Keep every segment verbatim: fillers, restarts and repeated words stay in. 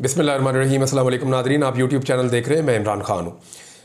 बिस्मिल्लाहिर्रहमानिर्रहीम। अस्सलाम वालेकुम नादरीन, आप यूट्यूब चैनल देख रहे हैं। मैं इमरान खान हूँ।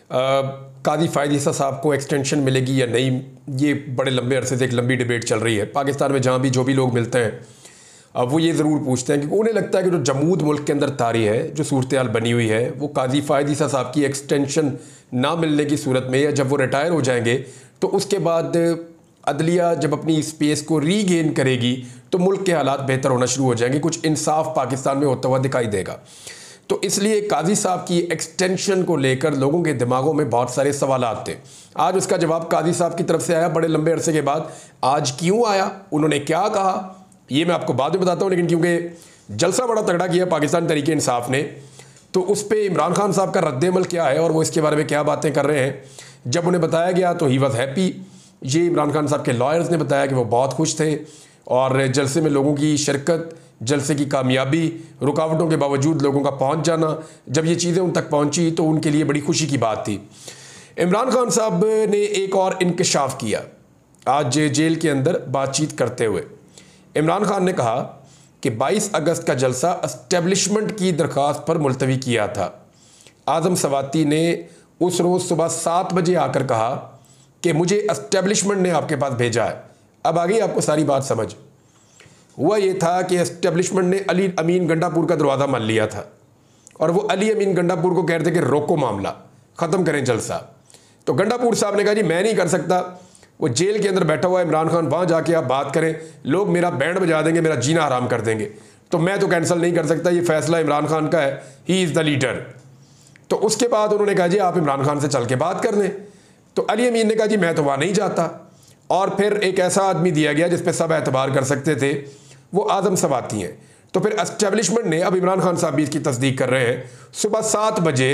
कादी फ़ायद ईसा साहब को एक्सटेंशन मिलेगी या नहीं, ये बड़े लंबे अरसे से एक लंबी डिबेट चल रही है पाकिस्तान में। जहाँ भी जो भी लोग मिलते हैं अब वो ये ज़रूर पूछते हैं क्योंकि उन्हें लगता है कि जो जमूद मुल्क के अंदर तारी है, जो सूरत हाल बनी हुई है, वो कादी फ़ायद ईसा साहब की एक्सटेंशन ना मिलने की सूरत में या जब वो रिटायर हो जाएंगे तो उसके बाद अदलिया जब अपनी स्पेस को रीगेन करेगी तो मुल्क के हालात बेहतर होना शुरू हो जाएंगे, कुछ इंसाफ पाकिस्तान में होता हुआ दिखाई देगा। तो इसलिए काजी साहब की एक्सटेंशन को लेकर लोगों के दिमागों में बहुत सारे सवालात थे। आज उसका जवाब काजी साहब की तरफ से आया बड़े लंबे अरसे के बाद। आज क्यों आया, उन्होंने क्या कहा, ये मैं आपको बाद में बताता हूँ। लेकिन क्योंकि जलसा बड़ा तगड़ा किया पाकिस्तान तहरीक इंसाफ ने, तो उस पर इमरान खान साहब का रद्द-ए-अमल क्या है और वो इसके बारे में क्या बातें कर रहे हैं। जब उन्हें बताया गया तो ही वॉज हैप्पी। ये इमरान खान साहब के लॉयर्स ने बताया कि वो बहुत खुश थे और जलसे में लोगों की शिरकत, जलसे की कामयाबी, रुकावटों के बावजूद लोगों का पहुंच जाना, जब ये चीज़ें उन तक पहुंची तो उनके लिए बड़ी खुशी की बात थी। इमरान खान साहब ने एक और इंकशाफ किया आज जेल के अंदर बातचीत करते हुए। इमरान खान ने कहा कि बाईस अगस्त का जलसा एस्टेब्लिशमेंट की दरख्वास्त पर मुलतवी किया था। आज़म सवाती ने उस रोज़ सुबह सात बजे आकर कहा कि मुझे एस्टेब्लिशमेंट ने आपके पास भेजा है। अब आ गई आपको सारी बात समझ। हुआ ये था कि एस्टेब्लिशमेंट ने अली अमीन गंडापुर का दरवाज़ा मान लिया था और वो अली अमीन गंडापुर को कहते कि रोको मामला, ख़त्म करें जलसा। तो गंडापुर साहब ने कहा जी मैं नहीं कर सकता, वो जेल के अंदर बैठा हुआ है इमरान खान, वहाँ जाके आप बात करें, लोग मेरा बैंड बजा देंगे, मेरा जीना हराम कर देंगे, तो मैं तो कैंसिल नहीं कर सकता, ये फैसला इमरान खान का है, ही इज़ द लीडर। तो उसके बाद उन्होंने कहा जी आप इमरान खान से चल के बात कर लें। तो अली अमीन ने कहा जी मैं तो वहाँ नहीं जाता। और फिर एक ऐसा आदमी दिया गया जिस पर सब एतबार कर सकते थे, वो आज़म सवाती हैं। तो फिर एस्टेब्लिशमेंट ने, अब इमरान खान साहब भी इसकी तस्दीक कर रहे हैं, सुबह सात बजे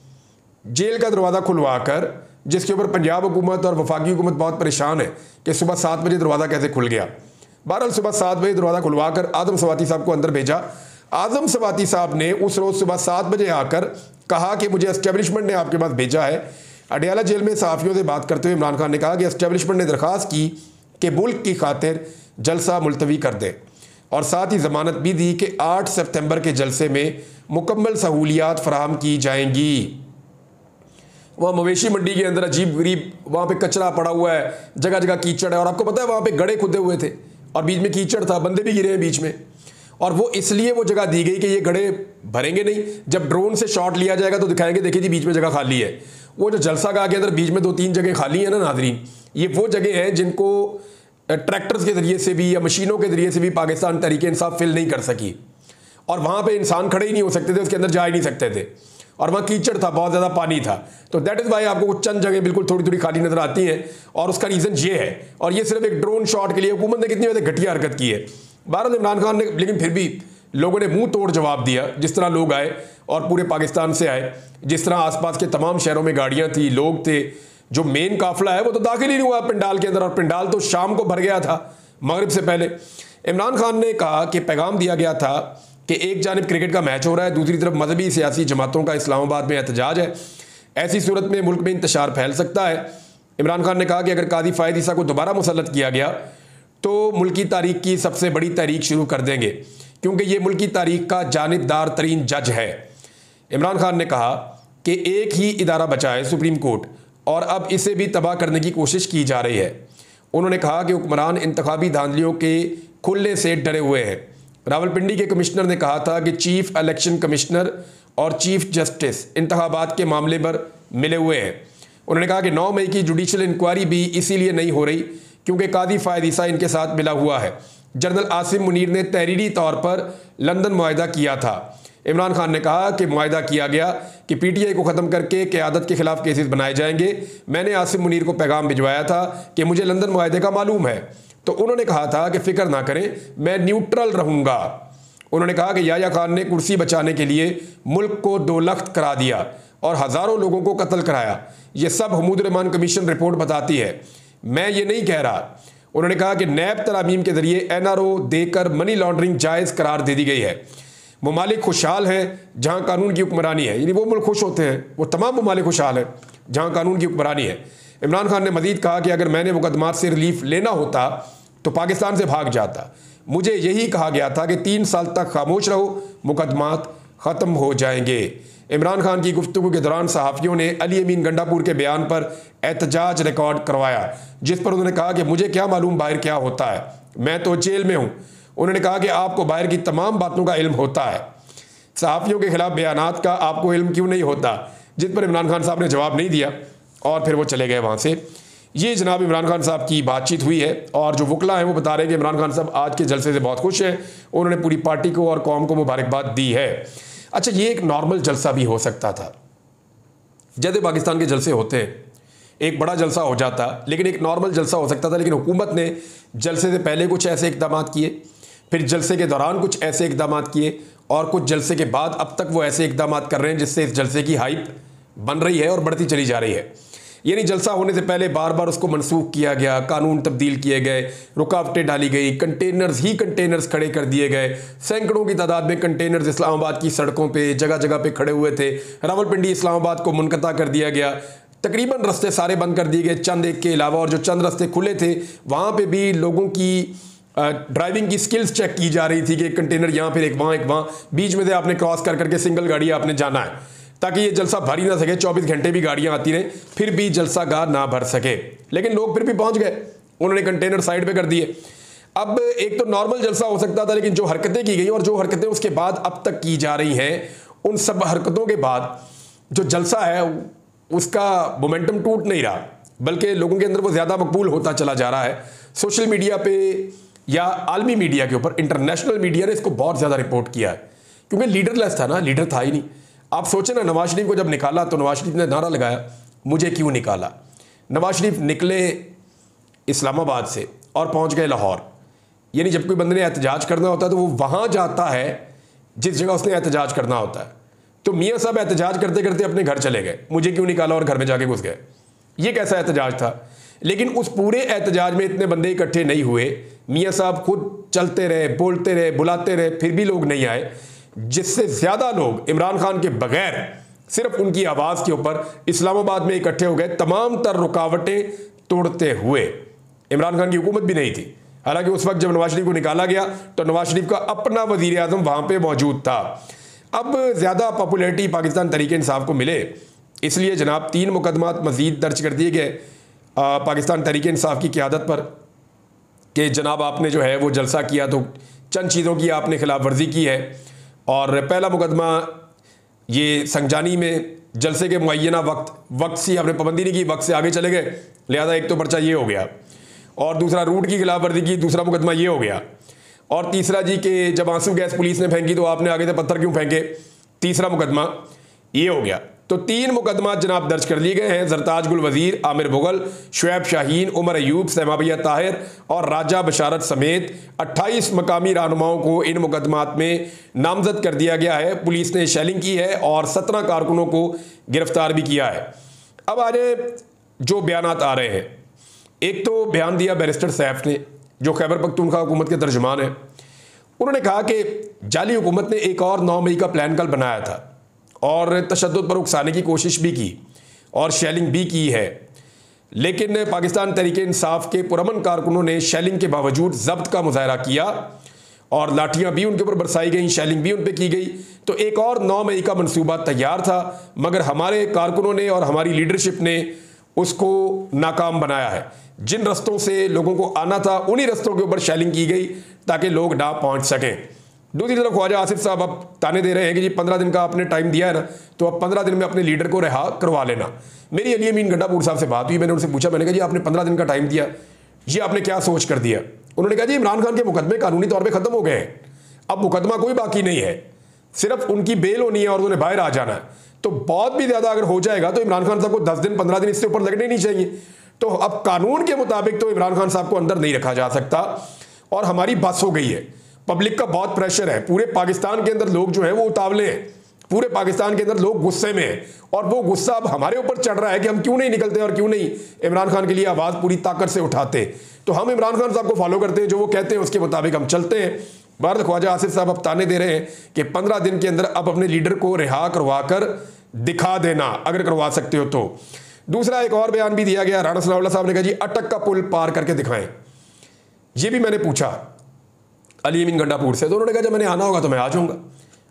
जेल का दरवाज़ा खुलवा कर, जिसके ऊपर पंजाब हुकूमत और वफाकी हुकूमत बहुत परेशान है कि सुबह सात बजे दरवाज़ा कैसे खुल गया। बहरहाल सुबह सात बजे दरवाज़ा खुलवा कर आज़म सवाती साहब को अंदर भेजा। आज़म सवाती साहब ने उस रोज़ सुबह सात बजे आकर कहा कि मुझे एस्टेब्लिशमेंट ने आपके पास भेजा है। अडयाला जेल में सहाफ़ियों से बात करते हुए इमरान खान ने कहा कि एस्टेब्लिशमेंट ने दरख्वास्त की कि मुल्क की खातिर जलसा मुलतवी कर दे और साथ ही ज़मानत भी दी कि आठ सितंबर के जलसे में मुकम्मल सहूलियात फराहम की जाएंगी। वहाँ मवेशी मंडी के अंदर अजीब गरीब वहाँ पे कचरा पड़ा हुआ है, जगह जगह कीचड़ है और आपको पता है वहाँ पे गड्ढे खुदे हुए थे और बीच में कीचड़ था, बंदे भी गिरे हैं बीच में। और वो इसलिए वो जगह दी गई कि ये गड्ढे भरेंगे नहीं, जब ड्रोन से शॉट लिया जाएगा तो दिखाएंगे देखिए जी बीच में जगह खाली है। वो जो जलसा गाह के अंदर बीच में दो तीन जगह खाली है ना नाज़रीन, ये वो जगह हैं जिनको ट्रैक्टर्स के ज़रिए से भी या मशीनों के ज़रिए से भी पाकिस्तान तहरीक इंसाफ फिल नहीं कर सकी और वहाँ पे इंसान खड़े ही नहीं हो सकते थे, उसके अंदर जा ही नहीं सकते थे और वहाँ कीचड़ था, बहुत ज़्यादा पानी था। तो दैट इज़ वाई आपको कुछ चंद जगह बिल्कुल थोड़ी थोड़ी खाली नज़र आती हैं और उसका रीज़न ये है। और ये सिर्फ एक ड्रोन शॉट के लिए हुकूमत ने कितनी ज़्यादा घटिया हरकत की है बहरहाल इमरान खान ने, लेकिन फिर भी लोगों ने मुंह तोड़ जवाब दिया। जिस तरह लोग आए और पूरे पाकिस्तान से आए, जिस तरह आसपास के तमाम शहरों में गाड़ियां थी, लोग थे, जो मेन काफिला है वो तो दाखिल ही नहीं हुआ पंडाल के अंदर और पंडाल तो शाम को भर गया था मगरिब से पहले। इमरान खान ने कहा कि पैगाम दिया गया था कि एक जानिब क्रिकेट का मैच हो रहा है, दूसरी तरफ मजहबी सियासी जमातों का इस्लामाबाद में एहतजाज है, ऐसी सूरत में मुल्क में इंतशार फैल सकता है। इमरान खान ने कहा कि अगर कादी फ़ायद ईसा को दोबारा मुसल्लत किया गया तो मुल्की तारीख की सबसे बड़ी तारीख शुरू कर देंगे क्योंकि ये मुल्की तारीख का जानिबदार तरीन जज है। इमरान खान ने कहा कि एक ही इदारा बचा है सुप्रीम कोर्ट और अब इसे भी तबाह करने की कोशिश की जा रही है। उन्होंने कहा कि हुक्मरान इंतखाबी धांधलियों के खुले से डरे हुए हैं। रावलपिंडी के कमिश्नर ने कहा था कि चीफ इलेक्शन कमिश्नर और चीफ जस्टिस इंतखाबात के मामले पर मिले हुए हैं। उन्होंने कहा कि नौ मई की जुडिशल इंक्वायरी भी इसीलिए नहीं हो रही क्योंकि कादी फ़ायद ईसा इनके साथ मिला हुआ है। जनरल आसिम मुनीर ने तहरीरी तौर पर लंदन मुआहदा किया था। इमरान खान ने कहा कि मुआहदा किया गया कि पीटीआई को ख़त्म करके क़यादत के ख़िलाफ़ केसेस बनाए जाएंगे। मैंने आसिम मुनीर को पैगाम भिजवाया था कि मुझे लंदन मुआहदे का मालूम है, तो उन्होंने कहा था कि फ़िक्र ना करें, मैं न्यूट्रल रहूँगा। उन्होंने कहा कि याया खान ने कुर्सी बचाने के लिए मुल्क को दो लख्त करा दिया और हज़ारों लोगों को कत्ल कराया। ये सब हमूद रहमान कमीशन रिपोर्ट बताती है, मैं ये नहीं कह रहा। उन्होंने कहा कि नैब तरामीम के जरिए एन आर ओ देकर मनी लॉन्ड्रिंग जायज़ करार दे दी गई है। ममालिक खुशहाल हैं जहाँ कानून की हुक्मरानी है, यानी वो मुल्क खुश होते हैं, वो तमाम ममालिक खुशहाल हैं जहाँ कानून की हुक्मरानी है। इमरान खान ने मजीद कहा कि अगर मैंने मुकदमात से रिलीफ लेना होता तो पाकिस्तान से भाग जाता। मुझे यही कहा गया था कि तीन साल तक खामोश रहो, मुकदमात ख़त्म हो जाएंगे। इमरान खान की गुफ्तगू के दौरान सहाफ़ियों ने अली अमीन गंडापुर के बयान पर एहतजाज रिकॉर्ड करवाया, जिस पर उन्होंने कहा कि मुझे क्या मालूम बाहर क्या होता है, मैं तो जेल में हूँ। उन्होंने कहा कि आपको बाहर की तमाम बातों का इल्म होता है, सहाफ़ियों के खिलाफ बयानात का आपको इल्म क्यों नहीं होता, जिस पर इमरान खान साहब ने जवाब नहीं दिया और फिर वो चले गए वहाँ से। ये जनाब इमरान खान साहब की बातचीत हुई है और जो वकला हैं वो बता रहे हैं कि इमरान खान साहब आज के जलसे से बहुत खुश हैं, उन्होंने पूरी पार्टी को और कौम को मुबारकबाद दी है। अच्छा, ये एक नॉर्मल जलसा भी हो सकता था, जैसे पाकिस्तान के जलसे होते हैं, एक बड़ा जलसा हो जाता, लेकिन एक नॉर्मल जलसा हो सकता था। लेकिन हुकूमत ने जलसे से पहले कुछ ऐसे इकदाम किए, फिर जलसे के दौरान कुछ ऐसे इकदाम किए और कुछ जलसे के बाद अब तक वो ऐसे इकदाम कर रहे हैं जिससे इस जलसे की हाइप बन रही है और बढ़ती चली जा रही है। यानी जलसा होने से पहले बार बार उसको मनसूख किया गया, कानून तब्दील किए गए, रुकावटें डाली गई, कंटेनर्स ही कंटेनर्स खड़े कर दिए गए, सैकड़ों की तादाद में कंटेनर्स इस्लामाबाद की सड़कों पे जगह जगह पे खड़े हुए थे। रावलपिंडी इस्लामाबाद को मुनक़ता कर दिया गया, तकरीबन रास्ते सारे बंद कर दिए गए चंद एक के अलावा, और जो चंद रास्ते खुले थे वहाँ पर भी लोगों की ड्राइविंग की स्किल्स चेक की जा रही थी कि एक कंटेनर यहाँ फिर एक वहाँ एक वहाँ, बीच में से आपने क्रॉस कर करके सिंगल गाड़ी आपने जाना है ताकि ये जलसा भर ही ना सके। चौबीस घंटे भी गाड़ियां आती रहें फिर भी जलसा गाह ना भर सके, लेकिन लोग फिर भी पहुंच गए, उन्होंने कंटेनर साइड पे कर दिए। अब एक तो नॉर्मल जलसा हो सकता था, लेकिन जो हरकतें की गई और जो हरकतें उसके बाद अब तक की जा रही हैं, उन सब हरकतों के बाद जो जलसा है उसका मोमेंटम टूट नहीं रहा, बल्कि लोगों के अंदर वो ज़्यादा मकबूल होता चला जा रहा है। सोशल मीडिया पे या आलमी मीडिया के ऊपर इंटरनेशनल मीडिया ने इसको बहुत ज़्यादा रिपोर्ट किया है, क्योंकि लीडरलेस था ना, लीडर था ही नहीं। आप सोचें ना, नवाज शरीफ को जब निकाला तो नवाज शरीफ ने नारा लगाया, मुझे क्यों निकाला। नवाज शरीफ निकले इस्लामाबाद से और पहुंच गए लाहौर। यानी जब कोई बंदे ने एहतजाज करना होता है तो वो वहाँ जाता है जिस जगह उसने एहतजाज करना होता है। तो मियाँ साहब एहतजाज करते करते अपने घर चले गए, मुझे क्यों निकाला, और घर में जाके घुस गए। ये कैसा एहतजाज था। लेकिन उस पूरे एहतजाज में इतने बंदे इकट्ठे नहीं हुए, मियाँ साहब खुद चलते रहे, बोलते रहे, बुलाते रहे, फिर भी लोग नहीं आए, जिससे ज़्यादा लोग इमरान खान के बगैर सिर्फ उनकी आवाज़ के ऊपर इस्लामाबाद में इकट्ठे हो गए, तमाम तर रुकावटें तोड़ते हुए। इमरान खान की हुकूमत भी नहीं थी, हालांकि उस वक्त जब नवाज शरीफ को निकाला गया तो नवाज शरीफ का अपना वज़ीर आज़म वहाँ पर मौजूद था। अब ज़्यादा पॉपुलैरिटी पाकिस्तान तहरीक इंसाफ को मिले, इसलिए जनाब तीन मुकदमात मज़ीद दर्ज कर दिए गए पाकिस्तान तहरीक इंसाफ की क़यादत पर कि जनाब आपने जो है वो जलसा किया तो चंद चीज़ों की आपने खिलाफ वर्जी की है। और पहला मुकदमा ये संगजानी में जलसे के मुअय्यना वक्त वक्त से आपने पाबंदी नहीं की, वक्त से आगे चले गए, लिहाजा एक तो पर्चा ये हो गया, और दूसरा रूट की खिलाफ वर्जी की, दूसरा मुकदमा ये हो गया, और तीसरा जी कि जब आंसू गैस पुलिस ने फेंकी तो आपने आगे से पत्थर क्यों फेंके, तीसरा मुकदमा ये हो गया। तो तीन मुकदमा जनाब दर्ज कर लिए गए हैं। जरताज गुल वजीर, आमिर मुगल, शुएब शाहीन, उमर अयूब, सहमाबिया ताहिर और राजा बशारत समेत अट्ठाईस मकामी रहनुमाओं को इन मुकदमात में नामजद कर दिया गया है। पुलिस ने शेलिंग की है और सत्रह कारकुनों को गिरफ्तार भी किया है। अब आ जाए जो बयानात आ रहे हैं। एक तो बयान दिया बैरिस्टर सैफ ने, जो खैबर पख्तूनख्वा हुकूमत के तर्जुमान हैं। उन्होंने कहा कि जाली हुकूमत ने एक और नौ मई का प्लान कल बनाया था और तशद्दुद पर उकसाने की कोशिश भी की और शेलिंग भी की है, लेकिन पाकिस्तान तहरीक इंसाफ के पुरअमन कारकुनों ने शेलिंग के बावजूद जब्त का मुजाहरा किया और लाठियां भी उनके ऊपर बरसाई गई, शेलिंग भी उन पर की गई। तो एक और नौ मई का मनसूबा तैयार था, मगर हमारे कारकुनों ने और हमारी लीडरशिप ने उसको नाकाम बनाया है। जिन रस्तों से लोगों को आना था उन्हीं रस्तों के ऊपर शेलिंग की गई ताकि लोग ना पहुँच सकें। दूसरी तरफ ख्वाजा आसिफ साहब अब ताने दे रहे हैं कि जी पंद्रह दिन का आपने टाइम दिया है ना, तो अब पंद्रह दिन में अपने लीडर को रिहा करवा लेना। मेरी अली अमीन गंडापुर साहब से बात हुई, मैंने उनसे पूछा, मैंने कहा जी आपने पंद्रह दिन का टाइम दिया, ये आपने क्या सोच कर दिया। उन्होंने कहा जी इमरान खान के मुकदमे कानूनी तौर पर खत्म हो गए हैं, अब मुकदमा कोई बाकी नहीं है, सिर्फ उनकी बेल होनी है और उन्हें बाहर आ जाना है। तो बहुत भी ज़्यादा अगर हो जाएगा तो इमरान खान साहब को दस दिन पंद्रह दिन इससे ऊपर लगने नहीं चाहिए। तो अब कानून के मुताबिक तो इमरान खान साहब को अंदर नहीं रखा जा सकता और हमारी बस हो गई है। पब्लिक का बहुत प्रेशर है, पूरे पाकिस्तान के अंदर लोग जो हैं वो उतावले हैं, पूरे पाकिस्तान के अंदर लोग गुस्से में हैं और वो गुस्सा अब हमारे ऊपर चढ़ रहा है कि हम क्यों नहीं निकलते और क्यों नहीं इमरान खान के लिए आवाज़ पूरी ताकत से उठाते। तो हम इमरान खान साहब को फॉलो करते हैं, जो वो कहते हैं उसके मुताबिक हम चलते हैं। बहरहाल ख्वाजा आसिफ साहब अब ताने दे रहे हैं कि पंद्रह दिन के अंदर अब अपने लीडर को रिहा करवा कर दिखा देना, अगर करवा सकते हो तो। दूसरा एक और बयान भी दिया गया, राणा सनाउल्लाह साहब ने कहा जी अटक का पुल पार करके दिखाएं। ये भी मैंने पूछा अली अमीन गंडापुर से, तो उन्होंने कहा जब मैंने आना होगा तो मैं आ जाऊँगा।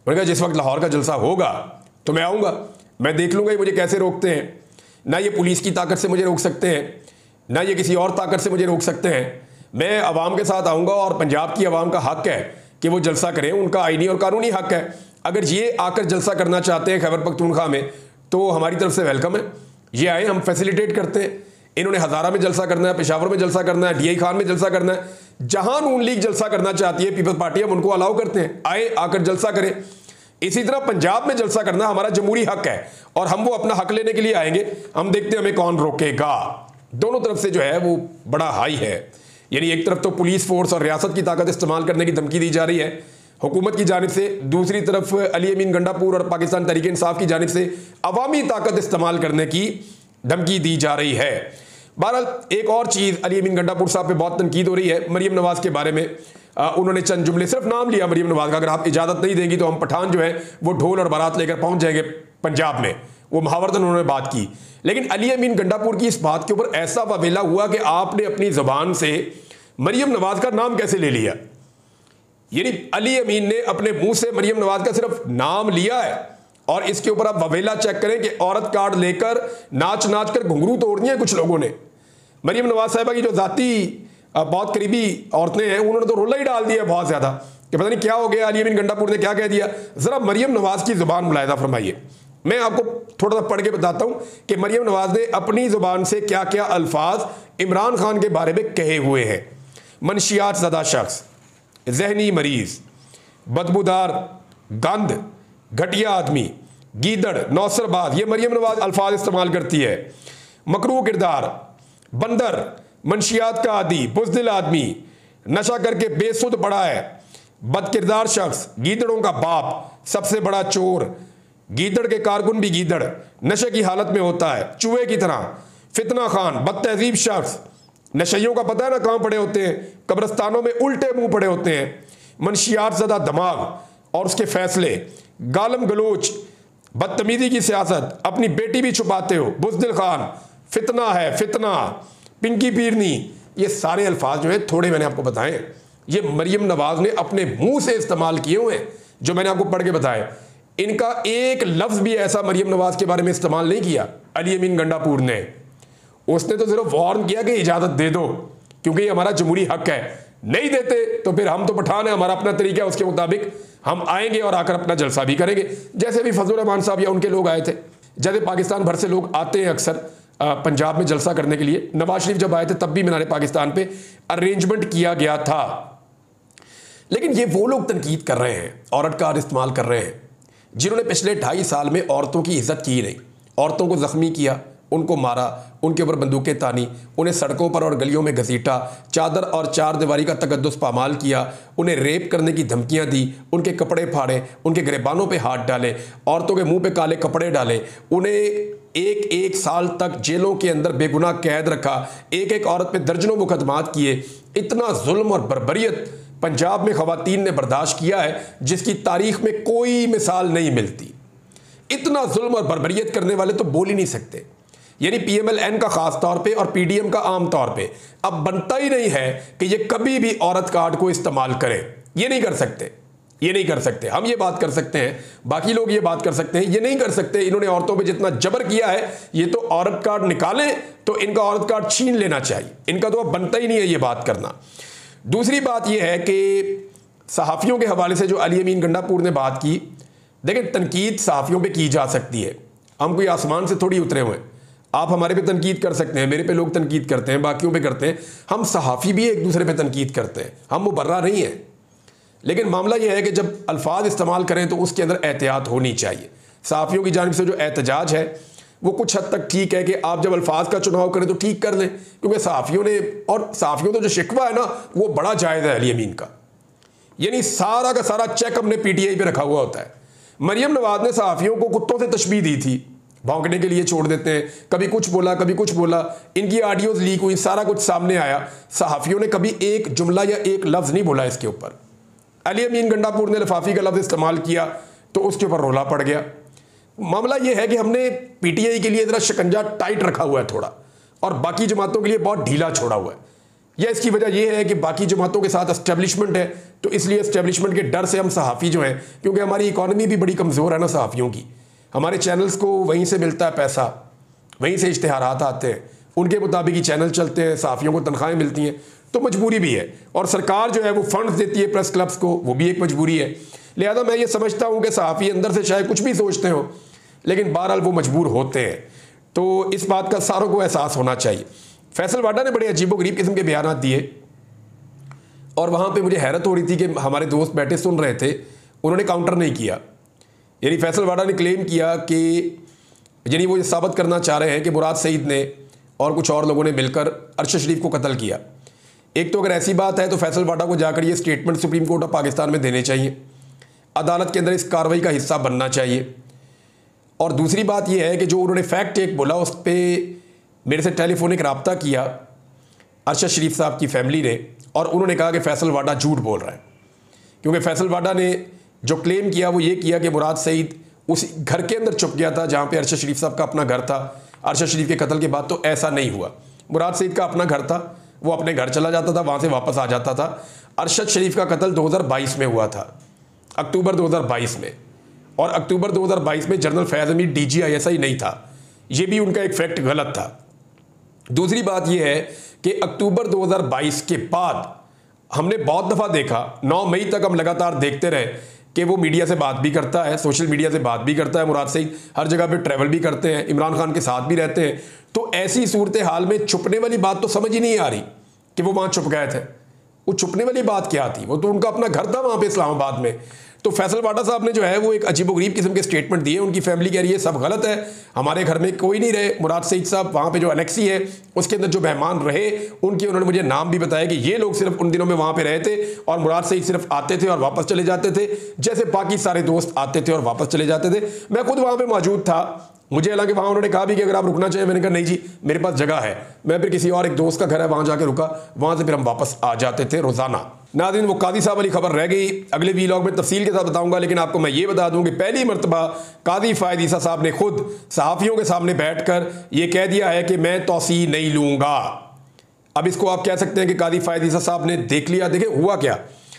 उन्होंने कहा जिस वक्त लाहौर का जलसा होगा तो मैं आऊँगा, मैं देख लूँगा ये मुझे कैसे रोकते हैं। ना ये पुलिस की ताकत से मुझे रोक सकते हैं, ना ये किसी और ताकत से मुझे रोक सकते हैं। मैं आवाम के साथ आऊँगा और पंजाब की आवाम का हक है कि वो जलसा करें, उनका आईनी और कानूनी हक है। अगर ये आकर जलसा करना चाहते हैं खैबर पख्तूनख्वा में तो हमारी तरफ से वेलकम है, ये आए, हम फैसिलिटेट करते हैं। इन्होंने हज़ारा में जलसा करना है, पेशावर में जलसा करना है, डी आई खान में जलसा करना है, जहां नून लीग जलसा करना चाहती है पीपल्स पार्टी, हम उनको अलाउ करते हैं, आए आकर जलसा करें। इसी तरह पंजाब में जलसा करना हमारा जमहूरी हक है और हम वो अपना हक लेने के लिए आएंगे। हम देखते हैं हमें कौन रोकेगा। दोनों तरफ से जो है वो बड़ा हाई है, यानी एक तरफ तो पुलिस फोर्स और रियासत की ताकत इस्तेमाल करने की धमकी दी जा रही है हुकूमत की जानिब से, दूसरी तरफ अली अमीन गंडापुर और पाकिस्तान तहरीक इंसाफ की जानिब से अवामी ताकत इस्तेमाल करने की धमकी दी जा रही है। बहरहाल एक और चीज़, अली अमीन गंडापुर साहब पे बहुत तनकीद हो रही है मरीम नवाज़ के बारे में। आ, उन्होंने चंद जुमले, सिर्फ नाम लिया मरीम नवाज़ का, अगर आप इजाज़त नहीं देंगी तो हम पठान जो है वो ढोल और बारात लेकर पहुंच जाएंगे पंजाब में, वो मुहावरतन उन्होंने बात की। लेकिन अली अमीन गंडापुर की इस बात के ऊपर ऐसा ववेला हुआ कि आपने अपनी ज़बान से मरीम नवाज़ का नाम कैसे ले लिया। यानी अली अमीन ने अपने मुंह से मरीम नवाज़ का सिर्फ नाम लिया है और इसके ऊपर आप ववेला चेक करें कि औरत कार्ड लेकर नाच नाच कर घुंघरू तोड़ दिए कुछ लोगों ने। मरीम नवाज साहिबा की जो जाती बहुत करीबी औरतें हैं उन्होंने तो रोला ही डाल दिया बहुत ज़्यादा कि पता नहीं क्या हो गया, अली अमीन गंडापुर ने क्या कह दिया। ज़रा मरीम नवाज़ की ज़ुबान मुलाहिज़ा फरमाइए। मैं आपको थोड़ा सा पढ़ के बताता हूँ कि मरीम नवाज़ ने अपनी ज़ुबान से क्या क्या अल्फाज इमरान खान के बारे में कहे हुए हैं। मनशियात ज़दा शख्स, जहनी मरीज़, बदबूदार, गंद, घटिया आदमी, गीदड़, नौसरबाज, ये मरीम नवाज अल्फाज इस्तेमाल करती है। मकरू किरदार, बंदर, मनशियात का आदि, बुज़दिल आदमी, नशा करके बेसुध पड़ा है, बदकिरदार शख्स, गीदड़ों का बाप, सबसे बड़ा चोर, गीदड़ के कारकुन भी गीदड़, नशे की हालत में होता है चूहे की तरह, फितना खान, बदतहजीब शख्स, नशइयों का पता है ना कहाँ पड़े होते हैं, कब्रस्तानों में उल्टे मुंह पड़े होते हैं, मनशियात ज़दा दिमाग और उसके फैसले, गालम गलोच, बदतमीजी की सियासत, अपनी बेटी भी छुपाते हो, बुज़दिल खान, फितना है फितना, पिंकी पीरनी, ये सारे अल्फाज जो हैं थोड़े मैंने आपको बताए, ये मरीम नवाज़ ने अपने मुंह से इस्तेमाल किए हुए हैं जो मैंने आपको पढ़ के बताए। इनका एक लफ्ज़ भी ऐसा मरीम नवाज़ के बारे में इस्तेमाल नहीं किया अली अमीन गंडापुर ने। उसने तो सिर्फ वार्न किया कि इजाज़त दे दो क्योंकि ये हमारा जमहूरी हक है, नहीं देते तो फिर हम तो पठान है, हमारा अपना तरीका है, उसके मुताबिक हम आएंगे और आकर अपना जलसा भी करेंगे। जैसे भी फजल रहमान साहब या उनके लोग आए थे, जैसे पाकिस्तान भर से लोग आते हैं अक्सर पंजाब में जलसा करने के लिए। नवाज शरीफ जब आए थे तब भी मीनार पाकिस्तान पे अरेंजमेंट किया गया था। लेकिन ये वो लोग तनकीद कर रहे हैं, औरत कार्ड इस्तेमाल कर रहे हैं जिन्होंने पिछले ढाई साल में औरतों की इज्जत की नहीं, औरतों को जख्मी किया, उनको मारा, उनके ऊपर बंदूकें तानी, उन्हें सड़कों पर और गलियों में घसीटा, चादर और चार दीवारी का तकद्दुस पामाल किया, उन्हें रेप करने की धमकियां दी, उनके कपड़े फाड़े, उनके गिरबानों पे हाथ डाले, औरतों के मुंह पे काले कपड़े डाले, उन्हें एक एक साल तक जेलों के अंदर बेगुनाह कैद रखा, एक एक औरत पे दर्जनों मुकदमात किए। इतना जुल्म और बर्बरियत पंजाब में ख़वातीन ने बर्दाश्त किया है जिसकी तारीख में कोई मिसाल नहीं मिलती। इतना जुल्म और बर्बरियत करने वाले तो बोल ही नहीं सकते। यानी पी एम एल एन का खास तौर पे और पी डी एम का आम तौर पे अब बनता ही नहीं है कि ये कभी भी औरत कार्ड को इस्तेमाल करें। ये नहीं कर सकते, ये नहीं कर सकते। हम ये बात कर सकते हैं, बाकी लोग ये बात कर सकते हैं, ये नहीं कर सकते। इन्होंने औरतों पे जितना जबर किया है, ये तो औरत कार्ड निकालें तो इनका औरत कार्ड छीन लेना चाहिए। इनका तो अब बनता ही नहीं है ये बात करना। दूसरी बात यह है कि सहाफ़ियों के हवाले से जो अली अमीन गंडापुर ने बात की, देखें तनकीद सहाफ़ियों पे की जा सकती है, हम कोई आसमान से थोड़ी उतरे हुए हैं। आप हमारे पे तनकीद कर सकते हैं, मेरे पे लोग तनकीद करते हैं, बाकियों पे करते हैं, हम सहाफ़ी भी एक दूसरे पे तनकीद करते हैं, हम मुबर्रा नहीं है। लेकिन मामला यह है कि जब अल्फाज इस्तेमाल करें तो उसके अंदर एहतियात होनी चाहिए। सहाफ़ियों की जानिब से जो एहतजाज है वो कुछ हद तक ठीक है कि आप जब अल्फाज का चुनाव करें तो ठीक कर लें, क्योंकि सहाफ़ियों ने और सहाफ़ियों तो जो शिकवा है ना वो बड़ा जायज़ है अली अमीन का। यानी सारा का सारा चेक अपने पी टी आई पे रखा हुआ होता है। मरीम नवाज ने सहाफ़ियों को कुत्तों से तशबीह दी थी, भौंकने के लिए छोड़ देते हैं, कभी कुछ बोला कभी कुछ बोला, इनकी ऑडियोज़ लीक हुई, सारा कुछ सामने आया। सहाफ़ियों ने कभी एक जुमला या एक लफ्ज़ नहीं बोला इसके ऊपर। अली अमीन गंडापुर ने लफाफी का लफ्ज़ इस्तेमाल किया तो उसके ऊपर रोला पड़ गया। मामला यह है कि हमने पी टी आई के लिए ज़रा शिकंजा टाइट रखा हुआ है थोड़ा, और बाकी जमातों के लिए बहुत ढीला छोड़ा हुआ है। या इसकी वजह यह है कि बाकी जमातों के साथ एस्टेब्लिशमेंट है तो इसलिए इस्टेब्लिशमेंट के डर से हम सहाफ़ी जो हैं, क्योंकि हमारी इकॉनमी भी बड़ी कमज़ोर है ना सहाफ़ियों की, हमारे चैनल्स को वहीं से मिलता है पैसा, वहीं से इश्तिहारात आते हैं, उनके मुताबिक ही चैनल चलते हैं, सहाफ़ियों को तनख्वाहें मिलती हैं, तो मजबूरी भी है। और सरकार जो है वो फंड्स देती है प्रेस क्लब्स को, वो भी एक मजबूरी है। लिहाजा मैं ये समझता हूँ कि सहाफ़ी अंदर से शायद कुछ भी सोचते हो, लेकिन बहरहाल वो मजबूर होते हैं। तो इस बात का सारों को एहसास होना चाहिए। फैसल वाडा ने बड़े अजीबोगरीब किस्म के बयान दिए और वहाँ पे मुझे हैरत हो रही थी कि हमारे दोस्त बैठे सुन रहे थे, उन्होंने काउंटर नहीं किया। यानी फैसल वाडा ने क्लेम किया कि यानी वो ये साबित करना चाह रहे हैं कि मुराद सईद ने और कुछ और लोगों ने मिलकर अरशद शरीफ को कत्ल किया। एक तो अगर ऐसी बात है तो फैसल वाडा को जाकर ये statement Supreme Court of Pakistan में देने चाहिए, अदालत के अंदर इस कार्रवाई का हिस्सा बनना चाहिए। और दूसरी बात यह है कि जो उन्होंने फैक्ट चेक बोला उस पर मेरे से टेलीफोनिक रब्ता किया अरशद शरीफ साहब की फैमिली ने, और उन्होंने कहा कि फैसल वाडा झूठ बोल रहा है, क्योंकि फैसल वाडा ने जो क्लेम किया वो ये किया कि मुराद सईद उस घर के अंदर छुप गया था जहाँ पे अरशद शरीफ साहब का अपना घर था। अरशद शरीफ के कत्ल के बाद तो ऐसा नहीं हुआ। मुराद सईद का अपना घर था, वो अपने घर चला जाता था, वहाँ से वापस आ जाता था। अरशद शरीफ का कत्ल दो हज़ार बाईस में हुआ था, अक्टूबर दो हज़ार बाईस में, और अक्टूबर दो हज़ार बाईस में general Faiz Hameed D G I S I नहीं था। ये भी उनका एक फैक्ट गलत था। दूसरी बात यह है कि अक्टूबर दो हज़ार बाईस के बाद हमने बहुत दफ़ा देखा, नौ मई तक हम लगातार देखते रहे कि वो मीडिया से बात भी करता है, सोशल मीडिया से बात भी करता है। मुराद सईद हर जगह पे ट्रैवल भी करते हैं, इमरान खान के साथ भी रहते हैं। तो ऐसी सूरत हाल में छुपने वाली बात तो समझ ही नहीं आ रही कि वो वहाँ छुप गए थे। वो छुपने वाली बात क्या थी? वो तो उनका अपना घर था वहाँ पे इस्लामाबाद में। तो फैसल वाडा साहब ने जो है वो एक अजीबोगरीब किस्म के स्टेटमेंट दिए। उनकी फैमिली कह रही है सब गलत है, हमारे घर में कोई नहीं रहे। मुराद सईद साहब वहाँ पे जो एनेक्सी है उसके अंदर जो मेहमान रहे उनके उन्होंने मुझे नाम भी बताया कि ये लोग सिर्फ उन दिनों में वहाँ पे रहे थे और मुराद सईद सिर्फ आते थे और वापस चले जाते थे, जैसे बाकी सारे दोस्त आते थे और वापस चले जाते थे। मैं खुद वहाँ पर मौजूद था। मुझे हालांकि वहाँ उन्होंने कहा भी कि अगर आप रुकना चाहिए, मैंने कहा नहीं जी मेरे पास जगह है। मैं फिर किसी और एक दोस्त का घर है वहाँ जाके रुका, वहाँ से फिर हम वापस आ जाते थे रोज़ाना। नाज़रीन, वो कादी साहब वाली खबर रह गई, अगले वीलॉग में तफसील के साथ बताऊंगा। लेकिन आपको मैं ये बता दूं कि पहली मरतबा कादी फ़ायद ईसा साहब ने खुद सहाफ़ियों के सामने बैठकर ये कह दिया है कि मैं तौसी नहीं लूँगा। अब इसको आप कह सकते हैं कि कादी फ़ायद ईसा साहब ने देख लिया। देखें हुआ क्या,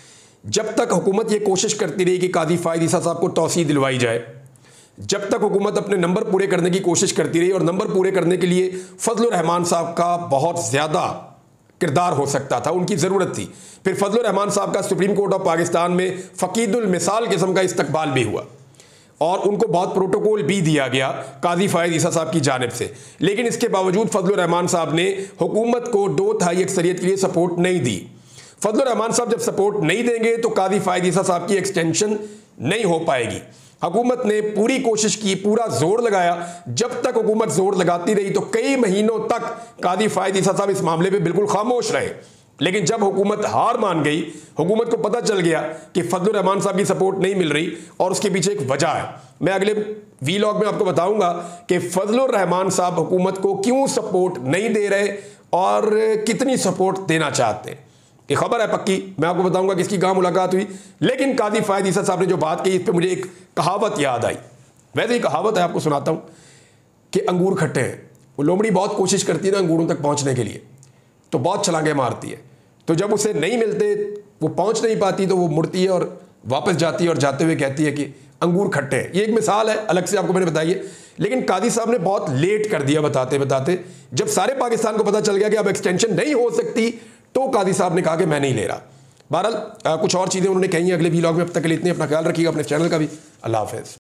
जब तक हुकूमत ये कोशिश करती रही कि कादी फ़ायद ईसा साहब को तौसी दिलवाई जाए, जब तक हुकूमत अपने नंबर पूरे करने की कोशिश करती रही, और नंबर पूरे करने के लिए फजलुर रहमान साहब का बहुत ज़्यादा किरदार हो सकता था, उनकी ज़रूरत थी। फिर फजलुर रहमान साहब का सुप्रीम कोर्ट ऑफ पाकिस्तान में फ़कीदुल मिसाल किस्म का इस्तकबाल भी हुआ और उनको बहुत प्रोटोकॉल भी दिया गया कादी फ़ायद ईसा साहब की जानिब से। लेकिन इसके बावजूद फजलुर रहमान साहब ने हुकूमत को दो तिहाई अक्सरियत के लिए सपोर्ट नहीं दी। फजलुर रहमान साहब जब सपोर्ट नहीं देंगे तो कादी फ़ायद ईसा साहब की एक्सटेंशन नहीं हो पाएगी। हुकूमत ने पूरी कोशिश की, पूरा जोर लगाया। जब तक हुकूमत जोर लगाती रही तो कई महीनों तक कादी फ़ायद ईसा साहब इस मामले पे बिल्कुल खामोश रहे। लेकिन जब हुकूमत हार मान गई, हुकूमत को पता चल गया कि फजलुर रहमान साहब की सपोर्ट नहीं मिल रही और उसके पीछे एक वजह है। मैं अगले वीलॉग में आपको बताऊंगा कि फजलुर रहमान साहब हुकूमत को क्यों सपोर्ट नहीं दे रहे और कितनी सपोर्ट देना चाहते हैं। ये खबर है पक्की, मैं आपको बताऊंगा किसकी कहाँ मुलाकात हुई। लेकिन कादी फ़ायद ईसा साहब ने जो बात कही, इस पर मुझे एक कहावत याद आई। वैसे ही कहावत है, आपको सुनाता हूँ कि अंगूर खट्टे हैं। वो लोमड़ी बहुत कोशिश करती है ना अंगूरों तक पहुँचने के लिए, तो बहुत छलांगे मारती है। तो जब उसे नहीं मिलते, वो पहुँच नहीं पाती, तो वो मुड़ती है और वापस जाती है और जाते हुए कहती है कि अंगूर खट्टे हैं। ये एक मिसाल है, अलग से आपको मैंने बताई है। लेकिन कादी साहब ने बहुत लेट कर दिया बताते बताते। जब सारे पाकिस्तान को पता चल गया कि अब एक्सटेंशन नहीं हो सकती, तो कादी साहब ने कहा कि मैं नहीं ले रहा। बहरहाल कुछ और चीज़ें उन्होंने कही हैं अगले वीलॉग में। अब तक के लिए इतने, अपना ख्याल रखिएगा, अपने चैनल का भी। अल्लाह हाफ़िज़।